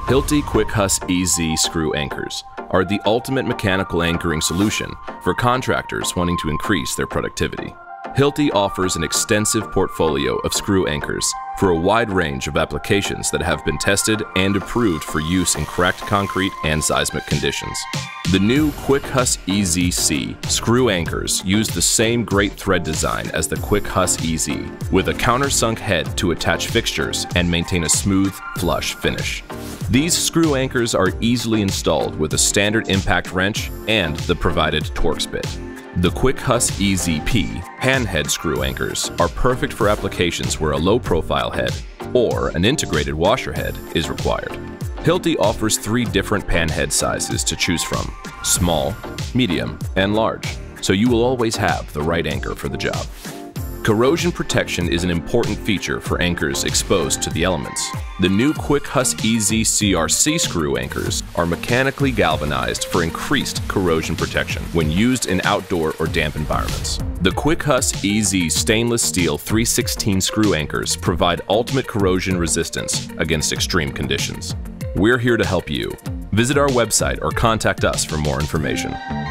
Hilti Quick-Huss EZ screw anchors are the ultimate mechanical anchoring solution for contractors wanting to increase their productivity. Hilti offers an extensive portfolio of screw anchors for a wide range of applications that have been tested and approved for use in cracked concrete and seismic conditions. The new Quick-Huss EZ-C screw anchors use the same great thread design as the Quick-Huss EZ, with a countersunk head to attach fixtures and maintain a smooth, flush finish. These screw anchors are easily installed with a standard impact wrench and the provided Torx bit. The Quick-Huss EZ-P hand-head screw anchors are perfect for applications where a low-profile head or an integrated washer head is required. Hilti offers 3 different pan head sizes to choose from: small, medium, and large, so you will always have the right anchor for the job. Corrosion protection is an important feature for anchors exposed to the elements. The new Quick-Huss EZ-CRC screw anchors are mechanically galvanized for increased corrosion protection when used in outdoor or damp environments. The Quick-Huss EZ stainless steel 316 screw anchors provide ultimate corrosion resistance against extreme conditions. We're here to help you. Visit our website or contact us for more information.